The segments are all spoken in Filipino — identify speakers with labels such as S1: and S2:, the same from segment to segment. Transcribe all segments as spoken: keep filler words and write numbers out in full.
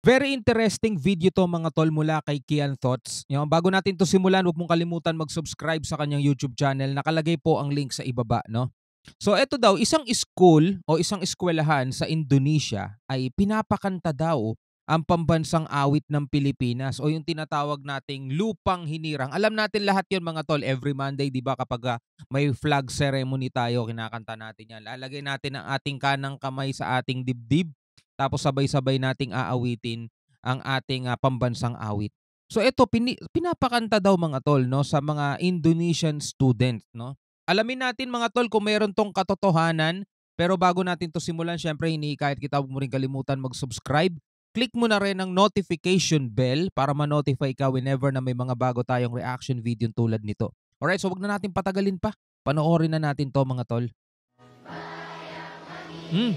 S1: Very interesting video 'to mga tol mula kay Kian Thoughts. Yung bago natin 'to simulan, huwag mong kalimutan mag-subscribe sa kanyang YouTube channel. Nakalagay po ang link sa ibaba, no? So eto daw, isang school o isang eskwelahan sa Indonesia ay pinapakanta daw ang pambansang awit ng Pilipinas o yung tinatawag nating Lupang Hinirang. Alam natin lahat 'yon mga tol, every Monday 'di ba kapag ah, may flag ceremony tayo, kinakanta natin 'yan. Lalagay natin ang ating kanang kamay sa ating dibdib tapos sabay-sabay nating aawitin ang ating ah, pambansang awit. So ito pini pinapakanta daw mga tol no sa mga Indonesian student no. Alamin natin mga tol kung meron tong katotohanan, pero bago natin 'to simulan syempre hinihikayat kita, huwag mo rin kalimutan mag-subscribe. Click mo na rin ang notification bell para ma-notify ka whenever na may mga bago tayong reaction video tulad nito. Alright, so wag na natin patagalin pa. Panoorin na natin 'to mga tol. Hmm.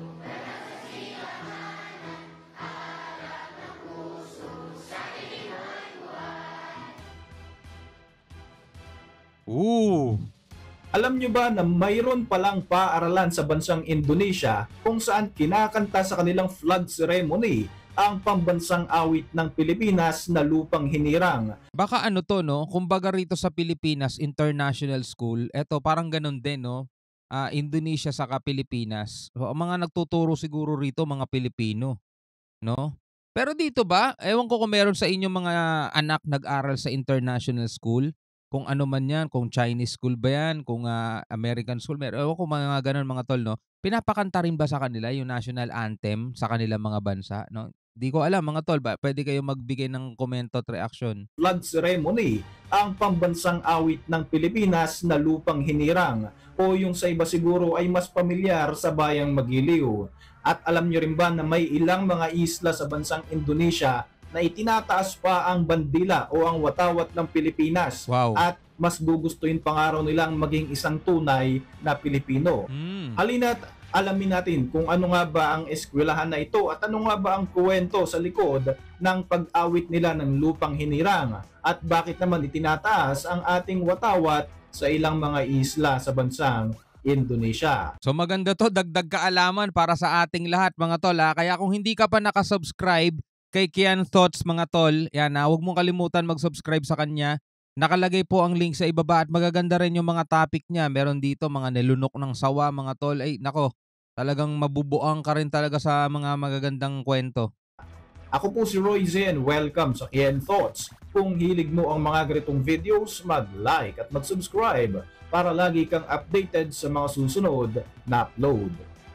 S1: Ooh.
S2: Alam nyo ba na mayroon palang paaralan sa bansang Indonesia kung saan kinakanta sa kanilang flag ceremony ang pambansang awit ng Pilipinas na Lupang Hinirang?
S1: Baka ano 'to 'no, kumbaga rito sa Pilipinas International School, eto parang gano'n din 'no, ah, Indonesia saka Pilipinas. So, ang mga nagtuturo siguro rito mga Pilipino, 'no? Pero dito ba, ewan ko kung meron sa inyong mga anak nag-aral sa international school, kung ano man 'yan, kung Chinese school ba 'yan, kung, ah, American school, meron ewan ko mga gano'n mga tol 'no. Pinapakanta rin ba sa kanila yung national anthem sa kanilang mga bansa 'no? 'Di ko alam mga tol, ba puwede kayong magbigay ng komento at reaksyon.
S2: Flag ceremony ang pambansang awit ng Pilipinas na Lupang Hinirang, o yung sa iba siguro ay mas pamilyar sa bayang Magiliw. At alam nyo rin ba na may ilang mga isla sa bansang Indonesia na itinataas pa ang bandila o ang watawat ng Pilipinas,
S1: Wow.
S2: at mas gugustuhin pa nga raw nilang maging isang tunay na Pilipino.
S1: Hmm.
S2: Halina't alamin natin kung ano nga ba ang eskwelahan na ito at ano nga ba ang kuwento sa likod ng pag-awit nila ng Lupang Hinirang, at bakit naman itinataas ang ating watawat sa ilang mga isla sa bansang Indonesia.
S1: So maganda 'to, dagdag kaalaman para sa ating lahat mga tol, ah. Kaya kung hindi ka pa naka-subscribe kay Kian Thoughts mga tol, yan, ah, huwag mong kalimutan mag-subscribe sa kanya. Nakalagay po ang link sa ibaba at magaganda rin yung mga topic niya. Meron dito mga nilunok ng sawa mga tol. Ay nako, talagang mabubuang ka rin talaga sa mga magagandang kwento.
S2: Ako po si Roy Zen, welcome sa Kian Thoughts. Kung hilig mo ang mga ganitong videos, mag-like at mag-subscribe para lagi kang updated sa mga susunod na upload.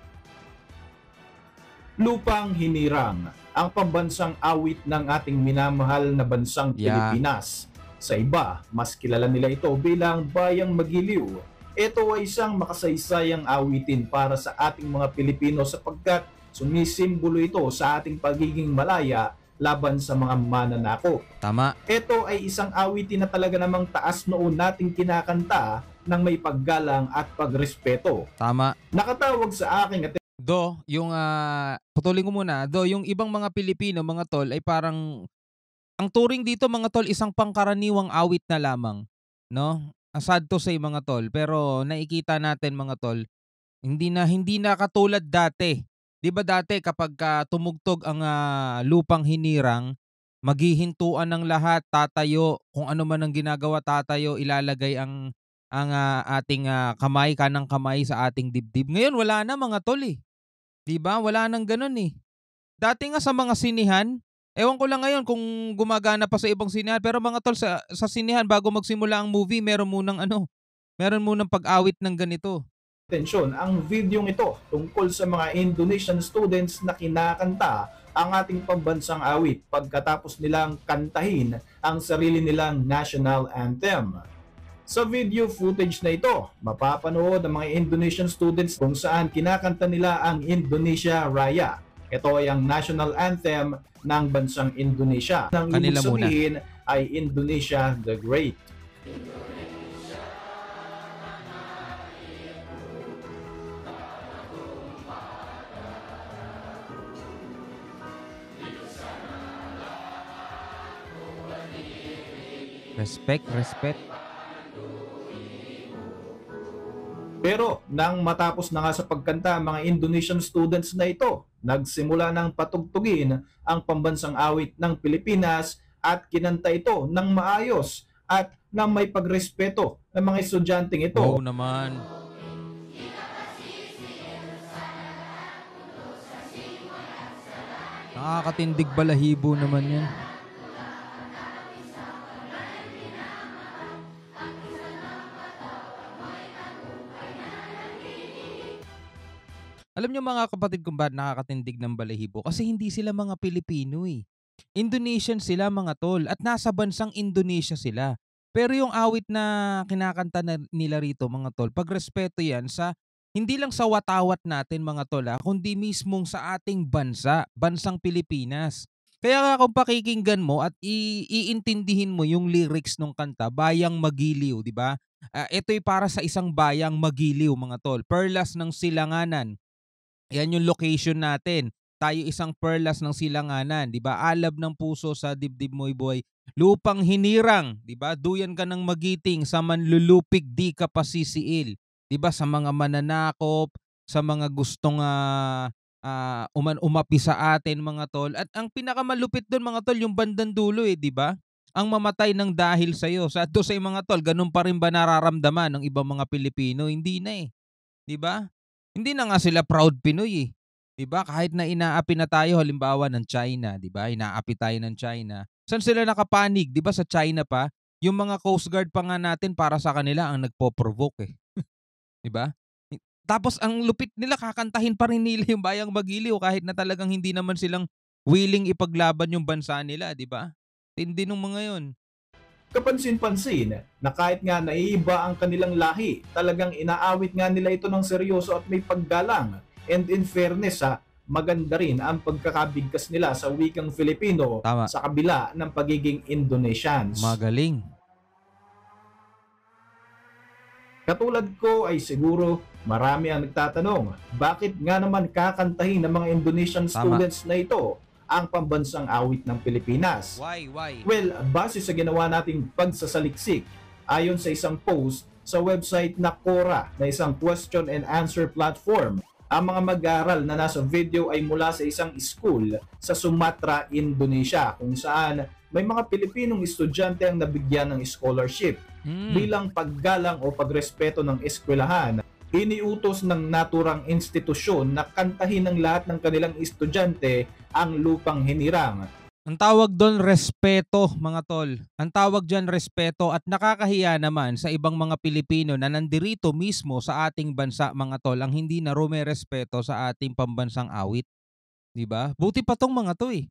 S2: Lupang Hinirang, ang pambansang awit ng ating minamahal na bansang
S1: Yeah.
S2: Pilipinas. Sa iba, mas kilala nila ito bilang Bayang Magiliw. Ito ay isang makasaysayang awitin para sa ating mga Pilipino sapagkat sumisimbolo ito sa ating pagiging malaya laban sa mga mananakop.
S1: Tama.
S2: Ito ay isang awitin na talaga namang taas noon nating kinakanta ng may paggalang at pagrespeto.
S1: Tama.
S2: Nakatawag sa aking atención
S1: Do, yung ah, putulin ko muna. Do, yung ibang mga Pilipino mga tol ay parang ang turing dito mga tol isang pangkaraniwang awit na lamang, no? Ah, Sad to say mga tol, pero nakikita natin mga tol, hindi na hindi na katulad dati. 'Di ba dati kapag ka tumugtog ang ah, Lupang Hinirang, maghihintuan ng lahat, tatayo, kung ano man ang ginagawa tatayo, ilalagay ang ang ah, ating ah, kamay, kanang kamay sa ating dibdib. Ngayon wala na mga tol eh. 'Di ba? Wala nang gano'n eh. Dati nga sa mga sinihan, ewan ko lang ngayon kung gumagana pa sa ibang sinihan, pero mga tol sa sa sinihan bago magsimula ang movie, meron munang ano, meron munang pag-awit ng ganito.
S2: ang videong ito tungkol sa mga Indonesian students na kinakanta ang ating pambansang awit pagkatapos nilang kantahin ang sarili nilang national anthem. Sa video footage na ito, mapapanood ang mga Indonesian students kung saan kinakanta nila ang Indonesia Raya. Ito ay ang national anthem ng bansang Indonesia. Nang ibig
S1: Kanila muna.
S2: sabihin ay Indonesia the Great.
S1: Respect, respect.
S2: Pero nang matapos na nga sa pagkanta ang mga Indonesian students na ito, nagsimula ng patugtugin ang pambansang awit ng Pilipinas at kinanta ito ng maayos at na may pagrespeto ng mga estudyanteng
S1: Wow
S2: ito.
S1: naman. Nakakatindig balahibo naman yan. Alam niyo mga kapatid kung bakit nakakatindig ng balahibo? Kasi hindi sila mga Pilipino eh. Indonesian sila mga tol at nasa bansang Indonesia sila. Pero yung awit na kinakanta na nila rito mga tol, pagrespeto yan sa hindi lang sa watawat natin mga tol ah, kundi mismong sa ating bansa, bansang Pilipinas. Kaya nga kung pakikinggan mo at i- iintindihin mo yung lyrics ng kanta, Bayang Magiliw, di ba? Ah, ito'y para sa isang bayang magiliw mga tol. Perlas ng Silanganan. Yan yung location natin. Tayo isang perlas ng silanganan, 'di ba? Alab ng puso sa dibdib mo'y boy. Lupang hinirang, 'di ba? Duyan ka ng magiting sa manlulupig di ka pasisiil. 'Di ba? Sa mga mananakop, sa mga gustong ah, ah, uman umapi sa atin mga tol. At ang pinakamalupit doon mga tol, yung bandang dulo eh, 'di ba? Ang mamatay ng dahil sa iyo. Sa to sa mga tol, ganun pa rin ba nararamdaman ng ibang mga Pilipino? Hindi na eh. 'Di ba? Hindi na nga sila proud Pinoy eh. 'Di ba? Kahit na inaapi na tayo halimbawa ng China, 'di ba? Inaapi tayo ng China. Saan sila nakapanig? 'Di ba sa China pa, yung mga Coast Guard pa nga natin para sa kanila ang nagpo-provoke eh. 'Di ba? Tapos ang lupit nila kakantahin pa rin nila yung Bayang Magiliw kahit na talagang hindi naman silang willing ipaglaban yung bansa nila, 'di ba? Tindi nung mga 'yon.
S2: Kapansin-pansin na kahit nga naiiba ang kanilang lahi, talagang inaawit nga nila ito ng seryoso at may paggalang. And in fairness ha, maganda rin ang pagkakabigkas nila sa wikang Filipino
S1: Tama.
S2: sa kabila ng pagiging Indonesians.
S1: Magaling.
S2: Katulad ko ay siguro marami ang nagtatanong, bakit nga naman kakantahin ng mga Indonesian
S1: Tama.
S2: students na ito ang pambansang awit ng Pilipinas?
S1: Why? Why?
S2: Well, base sa ginawa nating pagsasaliksik, ayon sa isang post sa website na Quora na isang question and answer platform, ang mga mag-aaral na nasa video ay mula sa isang school sa Sumatra, Indonesia, kung saan may mga Pilipinong estudyante ang nabigyan ng scholarship.
S1: Mm.
S2: Bilang paggalang o pagrespeto ng eskwelahan, iniutos ng naturang institusyon na kantahin ng lahat ng kanilang estudyante ang Lupang Hinirang.
S1: Ang tawag doon, respeto, mga tol. Ang tawag dyan, respeto, at nakakahiya naman sa ibang mga Pilipino na nandirito mismo sa ating bansa, mga tol, ang hindi na rumerespeto sa ating pambansang awit. Diba? Buti pa tong mga to eh.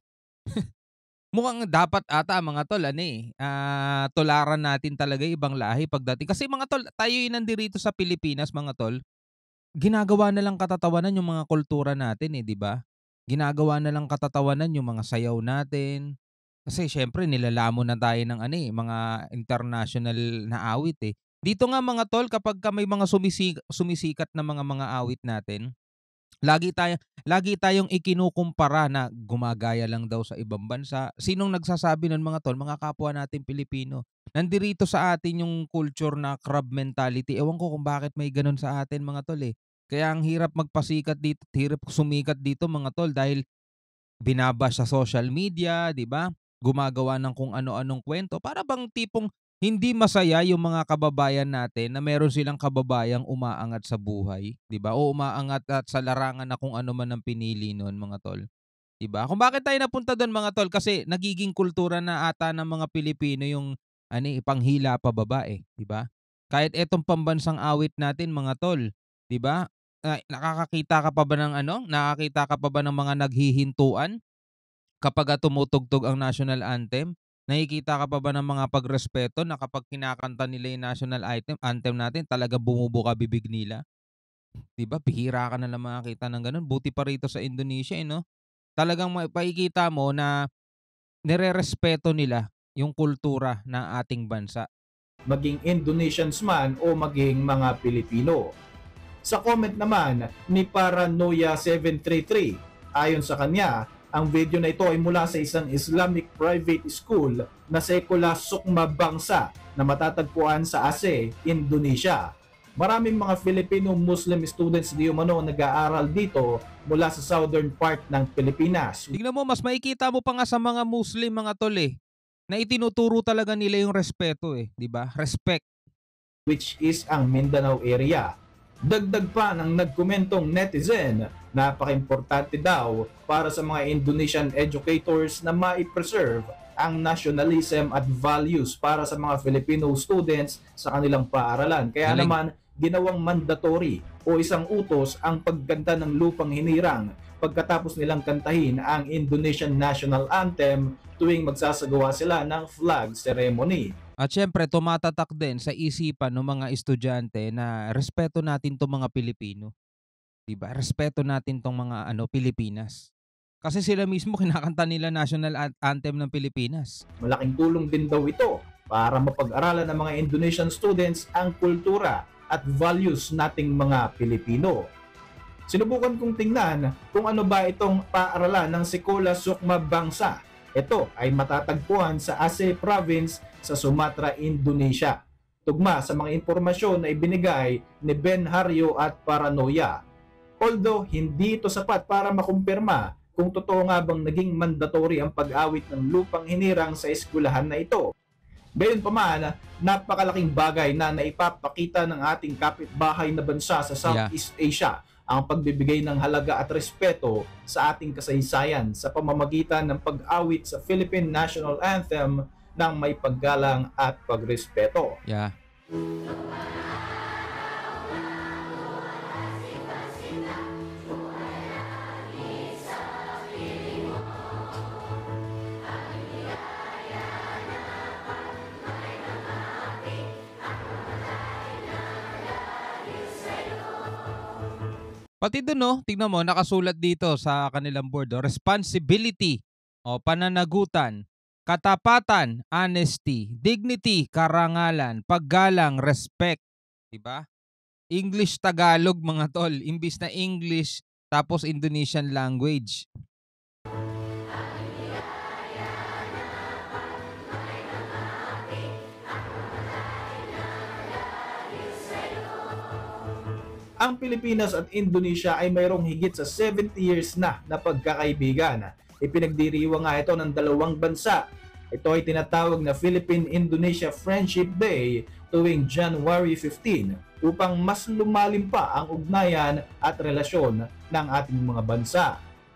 S1: Mukhang dapat ata mga tol, ano eh, ah, tularan natin talaga yung ibang lahi pagdating. Kasi mga tol, tayo yung nandirito sa Pilipinas, mga tol, ginagawa na lang katatawanan yung mga kultura natin eh, di ba? Ginagawa na lang katatawanan yung mga sayaw natin. Kasi syempre nilalamon na tayo ng ano eh, mga international na awit eh. Dito nga mga tol, kapag ka may mga sumisik sumisikat na mga mga awit natin, lagi tayo lagi tayong ikinukumpara na gumagaya lang daw sa ibang bansa. Sinong nagsasabi nun mga tol? Mga kapwa natin Pilipino. Nandirito sa atin yung culture na crab mentality. Ewan ko kung bakit may ganun sa atin mga tol eh. Kaya ang hirap magpasikat dito, hirap sumikat dito mga tol dahil binabash sa social media, 'di ba? Gumagawa ng kung ano-anong kwento para bang tipong hindi masaya yung mga kababayan natin na meron silang kababayang umaangat sa buhay, 'di ba? O umaangat at sa larangan na kung ano man ang pinili noon, mga tol. 'Di ba? Kung bakit tayo napunta doon mga tol kasi nagiging kultura na ata ng mga Pilipino yung ano, eh, panghila pababa eh, 'di ba? Kahit etong pambansang awit natin mga tol, 'di ba? Ay, nakakakita ka pa ba ng ano? Nakakita ka pa ba ng mga naghihintuan kapag ah, tumutugtog ang national anthem? Nakikita ka pa ba ng mga pagrespeto na kapag kinakanta nila yung national item, anthem natin, talaga bumubuka bibig nila? 'Di ba? Bihira ka na lang makakita ng gano'n. Buti pa rito sa Indonesia eh, no? Talagang makikita mo na nirerespeto nila yung kultura ng ating bansa.
S2: Maging Indonesians man o maging mga Pilipino. Sa comment naman ni Paranoia seven three three, ayon sa kanya, ang video na ito ay mula sa isang Islamic private school na Sekula Sukma Bangsa na matatagpuan sa Aceh, Indonesia. Maraming mga Filipino Muslim students di umano nag-aaral dito mula sa southern part ng Pilipinas,
S1: Tignan mo, mas makikita mo pa nga sa mga Muslim mga tol eh, na itinuturo talaga nila yung respeto eh, di ba? Respect.
S2: which is ang Mindanao area. Dagdag pa ng nagkomentong netizen, napaka-importante daw para sa mga Indonesian educators na mai-preserve ang nationalism at values para sa mga Filipino students sa kanilang paaralan. Kaya
S1: Galing.
S2: naman, ginawang mandatory o isang utos ang pagganda ng lupang hinirang pagkatapos nilang kantahin ang Indonesian National Anthem tuwing magsasagawa sila ng flag ceremony.
S1: At syempre, tumatatak din sa isipan ng mga estudyante na respeto natin tong mga Pilipino. Diba? Respeto natin tong mga ano Pilipinas. Kasi sila mismo kinakanta nila national an- anthem ng Pilipinas.
S2: Malaking tulong din daw ito para mapag-aralan ng mga Indonesian students ang kultura at values nating mga Pilipino. Sinubukan kong tingnan kung ano ba itong paaralan ng Sekolah Sukma Bangsa. Ito ay matatagpuan sa Aceh Province sa Sumatra, Indonesia. Tugma sa mga impormasyon na ibinigay ni Ben Haryo at Paranoia. Although hindi ito sapat para makumpirma kung totoo nga bang naging mandatory ang pag-awit ng lupang hinirang sa eskwelahan na ito. Gayunpaman, napakalaking bagay na naipapakita ng ating kapitbahay na bansa sa Southeast Asia ang pagbibigay ng halaga at respeto sa ating kasaysayan sa pamamagitan ng pag-awit sa Philippine National Anthem ng may paggalang at pagrespeto.
S1: Yeah. Pati doon, no, tignan mo, nakasulat dito sa kanilang board, oh, responsibility, o pananagutan, katapatan, honesty, dignity, karangalan, paggalang, respect, di ba? English Tagalog mga tol, imbis na English tapos Indonesian language.
S2: Ang Pilipinas at Indonesia ay mayroong higit sa seventy years na na pagkakaibigan. Ipinagdiriwang nga ito ng dalawang bansa. Ito ay tinatawag na Philippine-Indonesia Friendship Day tuwing January fifteenth upang mas lumalim pa ang ugnayan at relasyon ng ating mga bansa.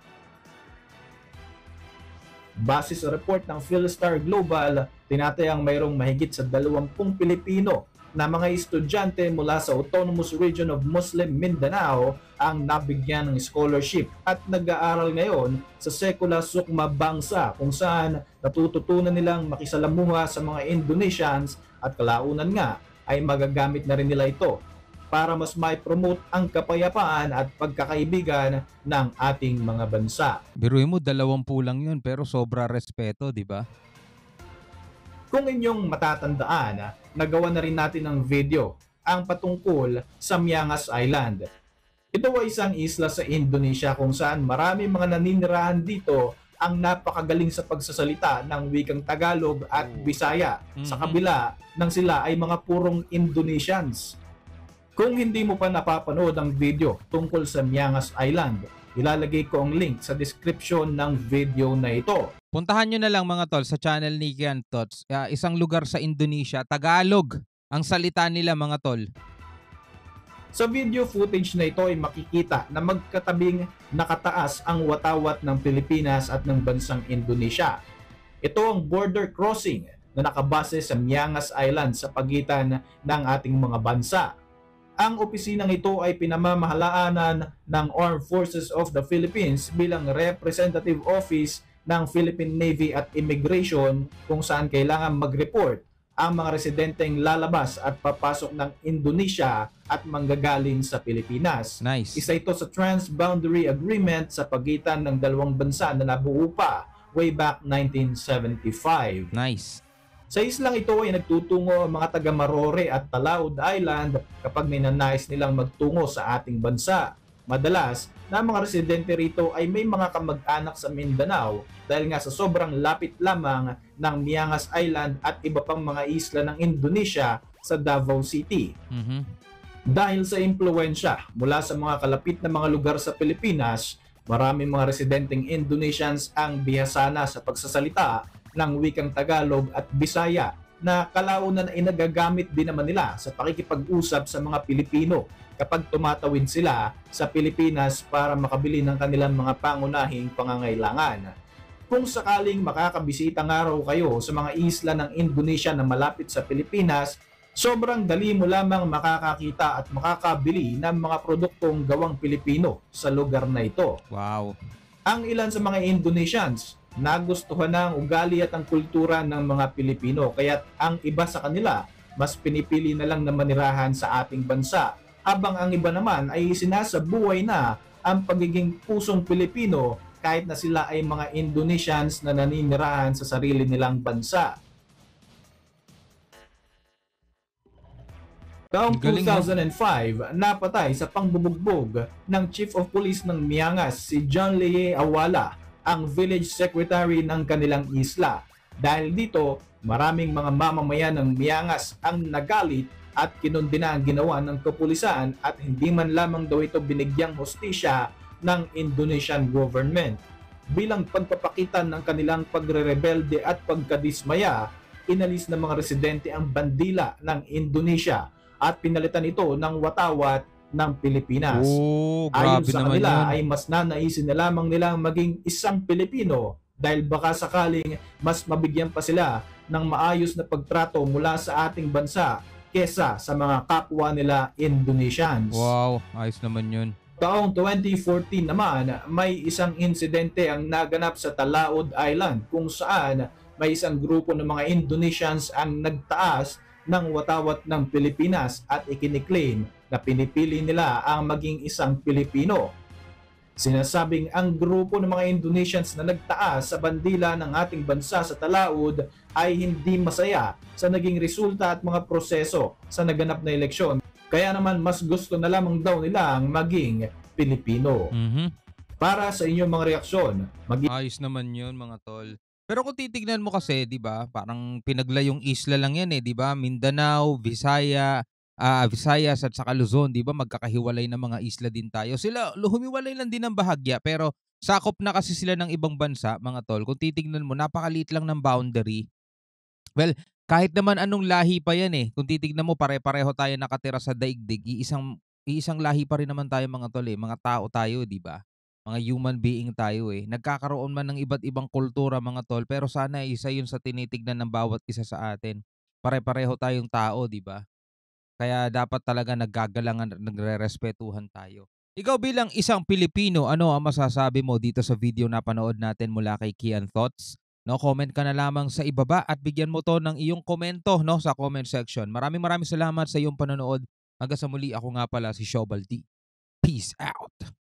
S2: Base sa report ng Philstar Global, tinatayang mayroong mahigit sa dalawampung Pilipino na mga estudyante mula sa Autonomous Region of Muslim Mindanao ang nabigyan ng scholarship at nag-aaral ngayon sa Sekolah Sukma Bangsa kung saan natututunan nilang makisalamuha sa mga Indonesians at kalaunan nga ay magagamit na rin nila ito para mas mai-promote ang kapayapaan at pagkakaibigan ng ating mga bansa.
S1: Biruin mo, dalawampu lang yun pero sobra respeto, di ba?
S2: Kung inyong matatandaan, nagawa na rin natin ng video ang patungkol sa Miangas Island. Ito ay isang isla sa Indonesia kung saan marami mga naninirahan dito ang napakagaling sa pagsasalita ng wikang Tagalog at Bisaya sa kabila ng sila ay mga purong Indonesians. Kung hindi mo pa napapanood ang video tungkol sa Miangas Island, ilalagay ko ang link sa description ng video na ito.
S1: Puntahan nyo na lang mga tol sa channel ni Kian Tots. Uh, isang lugar sa Indonesia, Tagalog ang salita nila mga tol.
S2: Sa video footage na ito ay makikita na magkatabing nakataas ang watawat ng Pilipinas at ng bansang Indonesia. Ito ang border crossing na nakabase sa Miangas Island sa pagitan ng ating mga bansa. Ang opisinang ito ay pinamamahalaanan ng Armed Forces of the Philippines bilang representative office ng Philippine Navy at Immigration kung saan kailangan mag-report ang mga residenteng lalabas at papasok ng Indonesia at manggagaling sa Pilipinas.
S1: Nice.
S2: Isa ito sa Trans-Boundary Agreement sa pagitan ng dalawang bansa na nabuo pa way back nineteen seventy-five.
S1: Nice.
S2: Sa islang ito ay nagtutungo ang mga taga Marore at Talaud Island kapag ninanais nilang magtungo sa ating bansa. Madalas, na mga residente rito ay may mga kamag-anak sa Mindanao dahil nga sa sobrang lapit lamang ng Miangas Island at iba pang mga isla ng Indonesia sa Davao City.
S1: Mm-hmm.
S2: Dahil sa impluensya mula sa mga kalapit na mga lugar sa Pilipinas, maraming mga residenteng Indonesians ang bihasana sa pagsasalita ng wikang Tagalog at Bisaya na kalaunan ay nagagamit din naman nila sa pakikipag-usap sa mga Pilipino kapag tumatawid sila sa Pilipinas para makabili ng kanilang mga pangunahing pangangailangan. Kung sakaling makakabisita nga raw kayo sa mga isla ng Indonesia na malapit sa Pilipinas, sobrang dali mo lamang makakakita at makakabili ng mga produktong gawang Pilipino sa lugar na ito.
S1: Wow.
S2: Ang ilan sa mga Indonesians nagustuhan ng ugali at ang kultura ng mga Pilipino, kaya't ang iba sa kanila mas pinipili na lang na manirahan sa ating bansa, habang ang iba naman ay sinasabuhay na ang pagiging pusong Pilipino kahit na sila ay mga Indonesians na naninirahan sa sarili nilang bansa. Taong
S1: Galing,
S2: two thousand five, napatay sa pangbubugbog ng Chief of Police ng Miangas si John Leye Awala, ang village secretary ng kanilang isla. Dahil dito, maraming mga mamamayan ng Miangas ang nagalit at kinundina ang ginawa ng kapulisan at hindi man lamang daw ito binigyang hustisya ng Indonesian government. Bilang pagpapakita ng kanilang pagre-rebelde at pagkadismaya, inalis ng mga residente ang bandila ng Indonesia at pinalitan ito ng watawat ng Pilipinas.
S1: Oh,
S2: Ayon
S1: grabe
S2: sa
S1: naman
S2: kanila
S1: yun.
S2: ay mas nanaisin na lamang nilang maging isang Pilipino dahil baka sakaling mas mabigyan pa sila ng maayos na pagtrato mula sa ating bansa kesa sa mga kapwa nila Indonesians.
S1: Wow, ayos naman yun.
S2: Taong twenty fourteen naman, may isang insidente ang naganap sa Talaud Island kung saan may isang grupo ng mga Indonesians ang nagtaas ng watawat ng Pilipinas at ikiniklaim na pinipili nila ang maging isang Pilipino. Sinasabing ang grupo ng mga Indonesians na nagtaas sa bandila ng ating bansa sa Talaud ay hindi masaya sa naging resulta at mga proseso sa naganap na eleksyon. Kaya naman mas gusto na lamang daw nilang maging Pilipino.
S1: Mhm.
S2: Para sa inyong mga reaksyon, mag-
S1: Ayos naman yun, mga tol. Pero kung titignan mo kasi, 'di ba, parang pinaglayong isla lang 'yan eh, 'di ba? Mindanao, Visaya, ah, Visayas at saka Luzon, 'di ba? Magkakahiwalay na mga isla din tayo. Sila lu- humiwalay lang din ng bahagya, pero sakop na kasi sila ng ibang bansa, mga tol. Kung titignan mo, napakaliit lang ng boundary. Well, kahit naman anong lahi pa 'yan eh. Kung titignan mo, pare-pareho tayo nakatira sa daigdig. Iisang iisang lahi pa rin naman tayo, mga tol eh. Mga tao tayo, 'di ba? Mga human being tayo eh. Nagkakaroon man ng iba't ibang kultura, mga tol, pero sana isa 'yun sa tinitignan ng bawat isa sa atin. Pare-pareho tayong tao, 'di ba? Kaya dapat talaga naggagalangan at nagrerespetuhan tayo. Ikaw bilang isang Pilipino, ano ang masasabi mo dito sa video na panood natin mula kay Kian Thoughts? No, comment ka na lamang sa ibaba at bigyan mo to ng iyong komento, no, sa comment section. Maraming maraming salamat sa iyong panonood. Hanggang sa muli, ako nga pala si Shobal D. Peace out.